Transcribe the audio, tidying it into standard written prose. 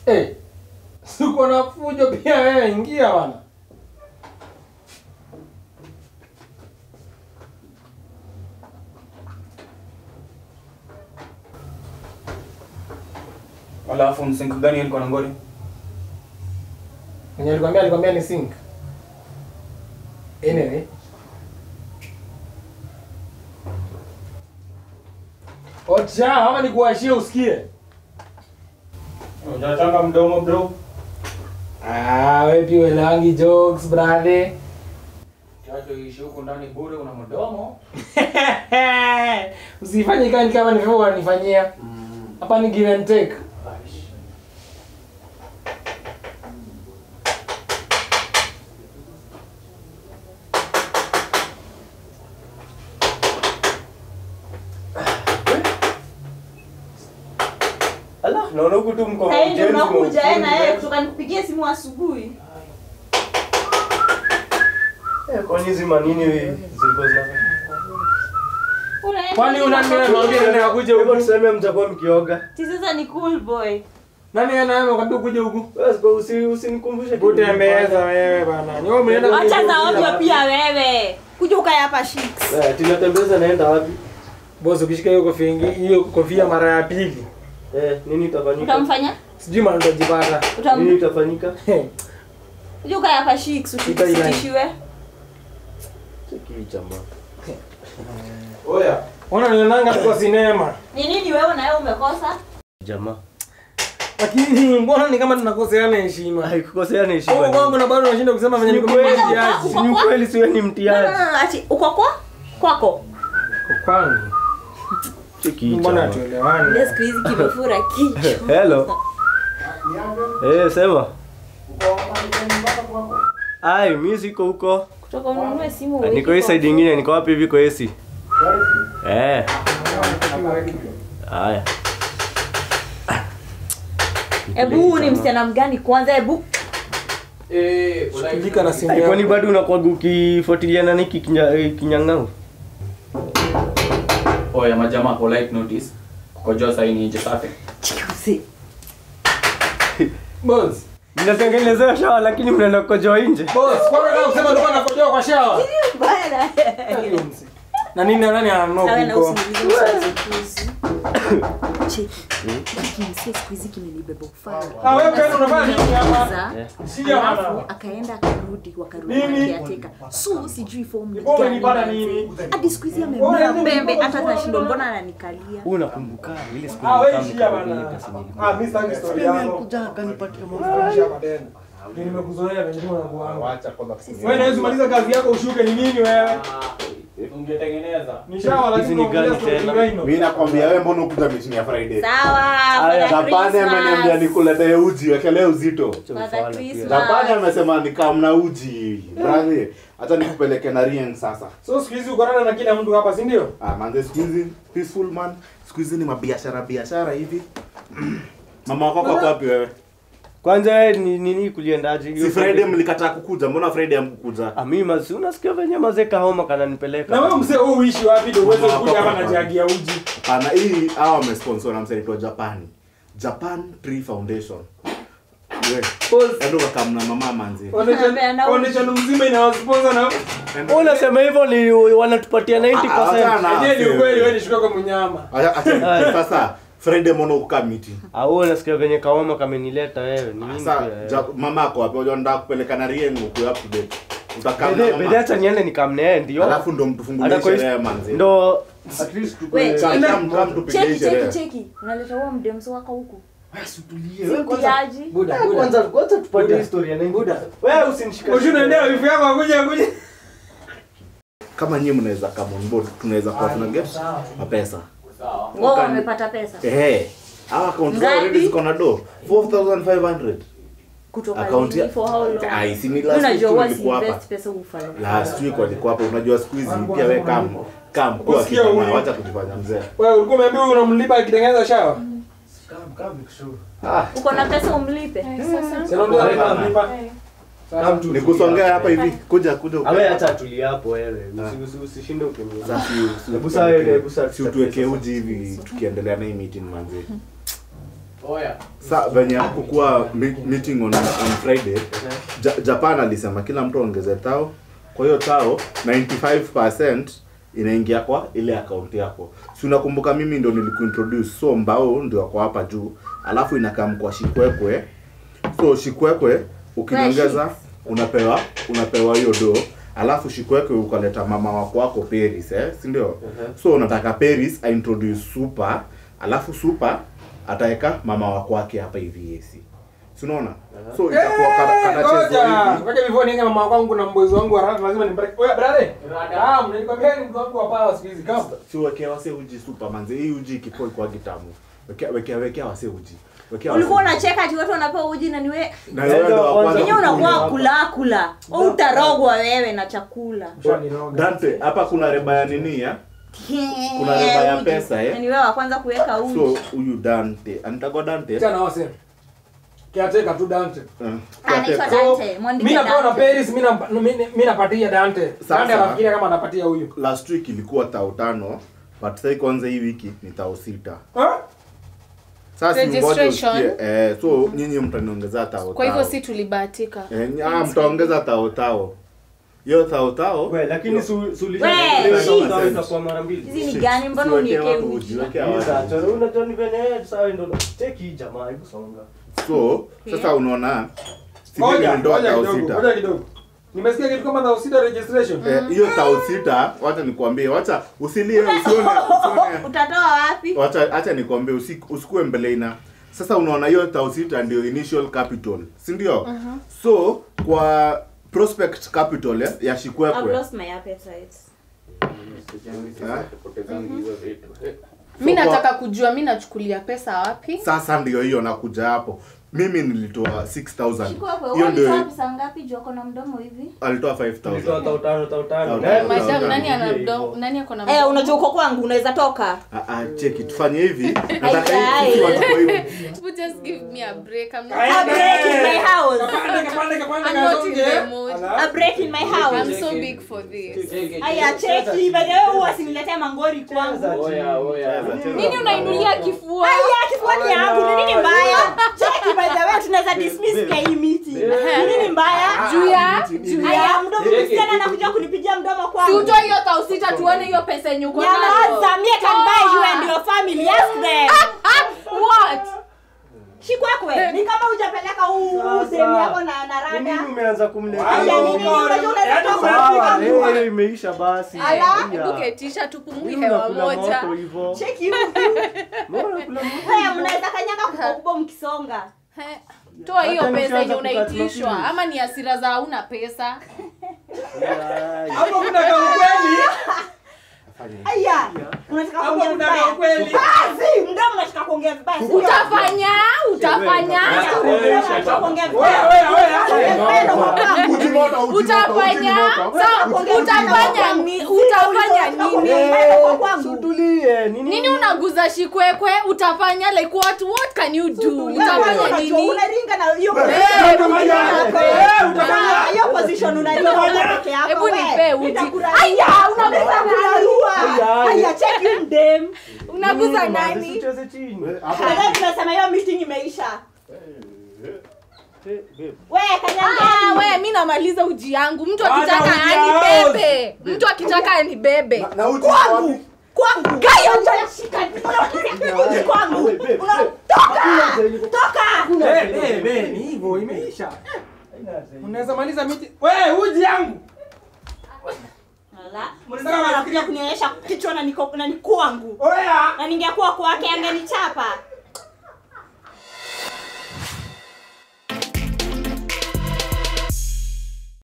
Siko na fujo pia wewe, ingia bwana. Alafu msink gani alikuwa na ngori? Mwenye alikwambia ni sink. Anyway. Ocha, ama nikuashie usikie. Unataka mdomo bro? Wewe pia welangi jokes brother. Chacho ishi huko ndani bure una mdomo. Usifanye kama ni wewe unanifanyia. Hapa ni give and take. Ala, naona huko tu mko. Ndio unakuja na yeye kutoka nikupigie simu asubuhi. Kwa nini zima nini zilikuwa zinafanya? Kwani unaniambia ndio kuja huko Tuseme mtakuwa mkioga. Sasa ni cool boy. Nani anayekwambia kuja huko? Wewe usinikumbushe Utembeza wewe bana. Wewe umeenda Acha za ovyo pia wewe. Kuja ukae hapa shicks. Tunatembeza naenda wapi? Boss ukishika hiyo kofia mara ya pili. Nini itafanyika? Utamfanya? Sijui maana utajipata. Nini itafanyika? Kuja ukae hapa shicks usitishiwe. Cheki jamaa. Oya. Ona nionanga kwa sinema. Ni nini wewe na wewe umekosa? Jamaa. Lakini mbona ni kama tunakoseana heshima? Haikukoseana heshima. Wewe kwangu na bado unashinda kusema venye niko mimi mtiaji. Ni kweli siwe ni mtiaji. Ati uko kwako. Kwangu. Cheki Mbona tuelewani? Ndio siku hizi kimefura kichwa. Hello. Sema. Mimi siko huko. Kutoka ununue simu wewe. Niko hii side nyingine, niko wapi hivi kwa AC? Haya. Ebu ni msichana mgani kwanza ebu? Shikika na simu yako. Kwani bado unakuwa ukifuatiliana na hiki kinyang'au? Oya majamaa, polite notice. Kukojoa sahi ni nje safi. Chikusi. Boss. Mnatengenezea shawa lakini mnaenda kukojoa nje. Boss, kwa nini unasema ndio nakojoa kwa shawa? Bana. Na nini ananua huko? Cheki. Kimsi siku hizi kimenibeba ufala. Wewe pia unafanya nini hapa? Sija hapa. Akaenda akarudi akiateka. So sijui form ni gani. Ni bada nini? Hadi siku hizi amemea pembe hata tunashindwa mbona ananikalia. Unakumbuka ile siku wewe shia bana. Mimi sitaki story yako. Kuja kanipatia mambo tena. Nimekuzoea venye unakuanga. Acha kwanza. Wewe unaweza maliza kazi yako ushuke ni nini wewe? Ungetengeneza. Nishawa lakini gani tena? Mimi nakwambia wewe mbona ukuja meeting ya Friday? Sawa. Japani ameniambia nikuletee uji, wekelee uzito. Japani amesema nikamna uji. Brother, acha nikupeleke na Rien sasa. So siku hizi uko na kila mtu hapa, si ndio? Man, siku hizi peaceful man. Siku hizi ni mabiashara hivi. Mama wako kwa wapi wewe? Kwanza nini kuliendaje? Si Friday mlikataa kukuja. Mbona Friday hamkuja? Mimi unasikia venye mazeka homa kananipeleka. Na wewe mzee wewe uishi wapi ndio uweze kuja hapa na jagi ya uji? Pana hii hao wamesponsor na msanii wa Japan Tree Foundation. Ndio wakamna mama manzi. Foundation mzima inawasponsor na unasema hivyo ni wanatupatia 90%. Ni ukweli wewe ni shuka kwa mnyama. Acha sasa Friday mono ukamiti. Wewe unasikia venye kaoma kamenileta wewe. Ni nini pia? Mama yako wapi? Unataka kupeleka na Rien huko up to date. Utakamna mama. Bede acha niende nikamne ndio. Alafu ndo mtufungulie sherehe manzi. Ndo at least tukue cheki. Unaleta huo mdemso wako huko. Tulie. Wewe kwanza tupatie historia na Buda. Wewe usinishike. Unaendea wifi yako akuje. Kama nyinyi mnaweza come on board, tunaweza kuwa tuna get mapesa. Wao wamepata pesa. Hawa account zao already ziko na do 4500. Kutoka account for how long? Si ni last week tulikuwa hapa. Pesa ufala. Last week walikuwa hapa. Unajua siku hizi pia wewe come kwa kitu na acha kujifanya mzee. Wewe ulikuwa umeambiwa unamlipa akitengeneza shawa? Uko na pesa umlipe. Sasa ndio analipa. Nikusongea hapa hivi. Kuja. Wewe acha tulia hapo wewe. Usishinde ukimwona. Hebu sasa tuweke uji hivi tukiendelea na hii meeting manzi. Sa venye kukua meeting on Friday, Japan alisema kila mtu ongeze tao. Kwa hiyo tao 95% inaingia kwa ile account yako. Si unakumbuka mimi ndo nilikuintroduce, so mbao ndio wako hapa juu. Alafu inakaa kwa Shikwekwe. So Shikwekwe ukiniongeza unapewa hiyo do. Alafu Shikwekwe ukaleta mama wako Paris, si ndio? So unataka Paris introduce Super, alafu Super ataeka mama wake hapa hivi AC. Si unaona? So itakuwa kanachezo hivi. Ngoja before nienge mama wangu na mbozi wangu haraka lazima nimbreak. Oya brother. Mnanikwambia ni mtu wangu wa power siku hizi kama. Si wekea wase uji Super manze. Hii uji kipoi kwa gitamu. Wekea wase uji. Ulikuwa unacheka ati watu wanapewa uji na niwe. Na wewe ndo wa kwanza. Yenyewe unakuwa kula. Au utarogwa wewe na chakula. Dante, hapa kuna reba ya nini ya? Kuna reba ya pesa Ni wewe wa kwanza kuweka uji. So huyu Dante, anataka Dante. Tena wase. Kiateka tu Dante. Anaitwa Dante. Mimi napewa na Paris, mimi napatia Dante. Dante anafikiria kama anapatia huyu. Last week ilikuwa 5,000, but sasa kwanza hii wiki ni 6,000. Sasa registration. So nyinyi mtaniongeza tao. Kwa hivyo si tulibahatika. Mtaongeza tao. Hiyo tao. Wewe lakini kwa mara mbili. Hizi ni gani mbona uniweke uji? Unajua ni vile sawa ndio take hii jamaa hebu songa. So sasa unaona ngoja kidogo. Nimesikia kitu kama 6,000 registration. Hiyo 6,000 wacha nikwambie, wacha usilie usione. Utatoa wapi? Acha nikwambie usikue mbeleina. Sasa unaona hiyo 6,000 ndio initial capital, si ndio? So kwa prospect capital ya Shikwekwe. I've lost my appetite. Mimi nataka kujua mimi nachukulia pesa wapi? Sasa ndio hiyo nakuja hapo. Mimi nilitoa 6,000. Hiyo ndio pesa ngapi joko na mdomo hivi? Alitoa 5,000. Alitoa 5,000. Madam nani ana mdomo? Nani ako na mdomo? Unajua uko kwangu unaweza toka. Check it. Tufanye hivi. Nataka hivi watu kwa hivi. Just give me a break. I'm not a break in my house. Kapande. A break in my house. I'm so big for this. Aya cheki wewe usiniletee mangori kwangu. Oya. Nini unainulia kifua? Aya kifua ni yangu. Ni nini mbaya? Cheki by the way tunaweza dismiss hii meeting. Ni nini mbaya? Juu ya Aya mdomo msichana anakuja kunipigia mdomo kwangu. Si utoe hiyo 6,000 tuone hiyo pesa yenye uko nayo. Nyamaza, me can buy you and your family. Ask them. What? Shikwekwe, ni kama hujapeleka sehemu yako na rada. Mimi umeanza kumleta. Hiyo imeisha basi. Buketisha tupumue hewa moja. Check you. Mbona kula moto? Haya mnaweza kanyaga kubwa mkisonga. Toa hiyo pesa yenye unaitishwa ama ni hasira za hauna pesa. Hapo kuna ukweli. Aya. Unataka kuongea vibaya. Basi, mdomo unataka kuongea vibaya. Utafanya. Kuongea vibaya. Utafanya nini? Tutulie. Nini unaguza Shikwekwe? Utafanya like what can you do? Utafanya nini? Unaringa na hiyo hiyo position unaringa peke yako. Hebu nipe uji. Aya, unaweza kurarua. Aya, check you dem. Unaguza nani? Usicheze chini. Leo tunasema hiyo meeting imeisha. Wewe kanyanga. Wewe mimi namaliza uji yangu. Mtu akitaka anibebe. Na uji Kwangu. Gayo unashika. Unakuja kwangu. Toka. Ni hivyo imeisha. Unaweza maliza meeting. Wewe uji yangu. Mnataka kunionyesha kichwa na niko na ni kwangu. Oya. Na ningekuwa kwake angenichapa.